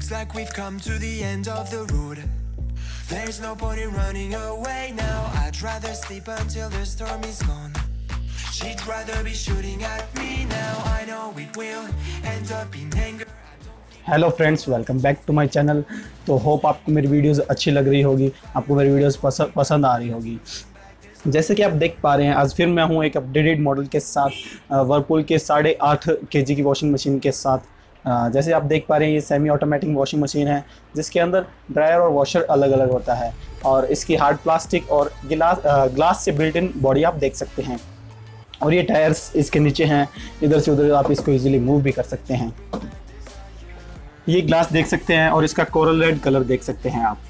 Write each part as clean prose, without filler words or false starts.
like we've come to the end of the road. There's no point in running away now. I'd rather sleep until the storm is gone. She'd rather be shooting at me now. I know it will end up in anger. Hello friends, welcome back to my channel. तो hope आपको मेरी videos अच्छी लग रही होगी, आपको मेरी videos पसंद आ रही होगी। जैसे कि आप देख पा रहे हैं, आज फिर मैं हूं एक अपडेटेड मॉडल के साथ, वर्लपूल के 8.5 kg की वॉशिंग मशीन के साथ। जैसे आप देख पा रहे हैं, ये सेमी ऑटोमेटिक वॉशिंग मशीन है जिसके अंदर ड्रायर और वॉशर अलग अलग होता है और इसकी हार्ड प्लास्टिक और ग्लास से बिल्ट इन बॉडी आप देख सकते हैं। और ये टायर्स इसके नीचे हैं, इधर से उधर आप इसको ईजिली मूव भी कर सकते हैं। ये ग्लास देख सकते हैं और इसका कोरल रेड कलर देख सकते हैं आप।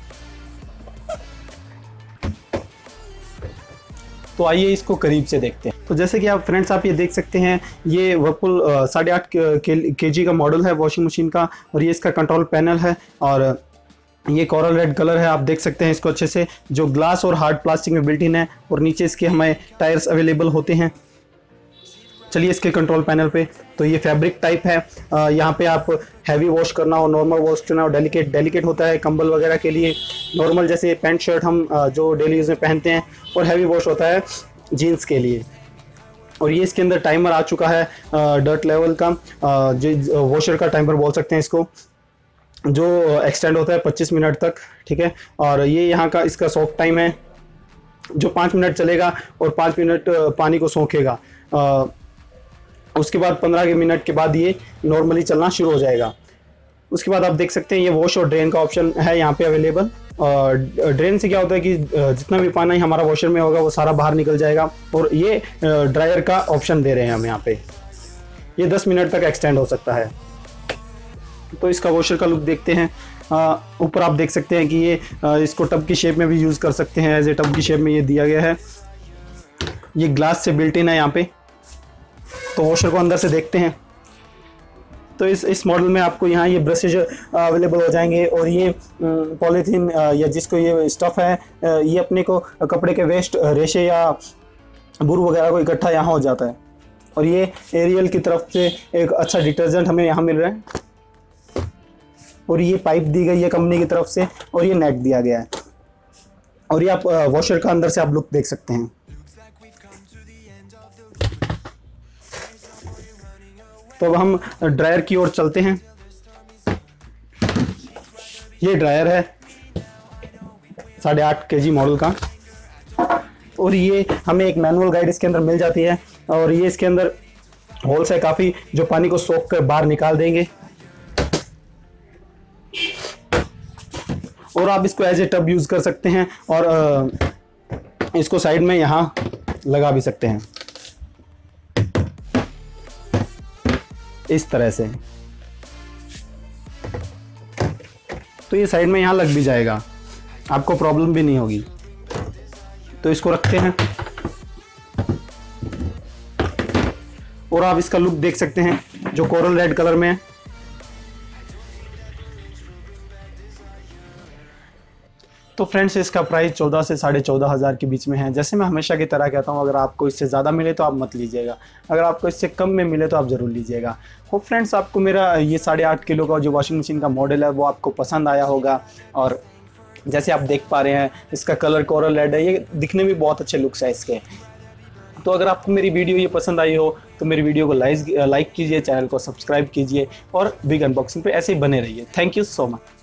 तो आइए इसको करीब से देखते हैं। तो जैसे कि आप फ्रेंड्स आप ये देख सकते हैं, ये वर्लपूल 8.5 kg का मॉडल है वॉशिंग मशीन का और ये इसका कंट्रोल पैनल है और ये कोरल रेड कलर है। आप देख सकते हैं इसको अच्छे से, जो ग्लास और हार्ड प्लास्टिक में बिल्ट इन है और नीचे इसके हमें टायर्स अवेलेबल होते हैं। चलिए इसके कंट्रोल पैनल पे, तो ये फैब्रिक टाइप है। यहाँ पे आप हैवी वॉश करना हो, नॉर्मल वॉश करना हो, डेलिकेट होता है कंबल वगैरह के लिए। नॉर्मल जैसे पैंट शर्ट हम जो डेली यूज़ में पहनते हैं, और हैवी वॉश होता है जीन्स के लिए। और ये इसके अंदर टाइमर आ चुका है डर्ट लेवल का, जो वॉशर का टाइमर बोल सकते हैं इसको, जो एक्सटेंड होता है 25 मिनट तक, ठीक है। और ये यहाँ का इसका सोक टाइम है जो 5 मिनट चलेगा और 5 मिनट पानी को सोखेगा। उसके बाद 15 मिनट के बाद ये नॉर्मली चलना शुरू हो जाएगा। उसके बाद आप देख सकते हैं ये वॉश और ड्रेन का ऑप्शन है यहाँ पे अवेलेबल। ड्रेन से क्या होता है कि जितना भी पानी हमारा वॉशर में होगा वो सारा बाहर निकल जाएगा। और ये ड्रायर का ऑप्शन दे रहे हैं हम यहाँ पे, ये 10 मिनट तक एक्सटेंड हो सकता है। तो इसका वॉशर का लुक देखते हैं। ऊपर आप देख सकते हैं कि ये इसको टब की शेप में भी यूज़ कर सकते हैं, एज ए टब की शेप में ये दिया गया है। ये ग्लास से बिल्ट इन है यहाँ पे। तो वॉशर को अंदर से देखते हैं। तो इस मॉडल में आपको यहाँ ये ब्रशेज अवेलेबल हो जाएंगे और ये पॉलीथीन या जिसको ये स्टफ़ है, ये अपने को कपड़े के वेस्ट रेशे या बुर वगैरह को इकट्ठा यहाँ हो जाता है। और ये एरियल की तरफ से एक अच्छा डिटर्जेंट हमें यहाँ मिल रहा है। और ये पाइप दी गई है कंपनी की तरफ से और ये नेट दिया गया है। और ये आप वॉशर का अंदर से आप लुक देख सकते हैं। तो अब हम ड्रायर की ओर चलते हैं। ये ड्रायर है 8.5 kg मॉडल का और ये हमें एक मैनुअल गाइड इसके अंदर मिल जाती है। और ये इसके अंदर होल्स है काफ़ी, जो पानी को सोख कर बाहर निकाल देंगे। और आप इसको एज ए टब यूज़ कर सकते हैं और इसको साइड में यहाँ लगा भी सकते हैं इस तरह से। तो ये साइड में यहाँ लग भी जाएगा, आपको प्रॉब्लम भी नहीं होगी। तो इसको रखते हैं और आप इसका लुक देख सकते हैं जो कोरल रेड कलर में है। तो फ्रेंड्स इसका प्राइस 14 से 14,500 के बीच में है। जैसे मैं हमेशा की तरह कहता हूँ, अगर आपको इससे ज़्यादा मिले तो आप मत लीजिएगा, अगर आपको इससे कम में मिले तो आप ज़रूर लीजिएगा। होप फ्रेंड्स आपको मेरा ये 8.5 किलो का जो वॉशिंग मशीन का मॉडल है वो आपको पसंद आया होगा। और जैसे आप देख पा रहे हैं इसका कलर कोरल रेड है, ये दिखने में बहुत अच्छे लुक्स है इसके। तो अगर आपको मेरी वीडियो ये पसंद आई हो तो मेरी वीडियो को लाइक कीजिए, चैनल को सब्सक्राइब कीजिए और बिग अनबॉक्सिंग पे ऐसे ही बने रहिए। Thank you so much.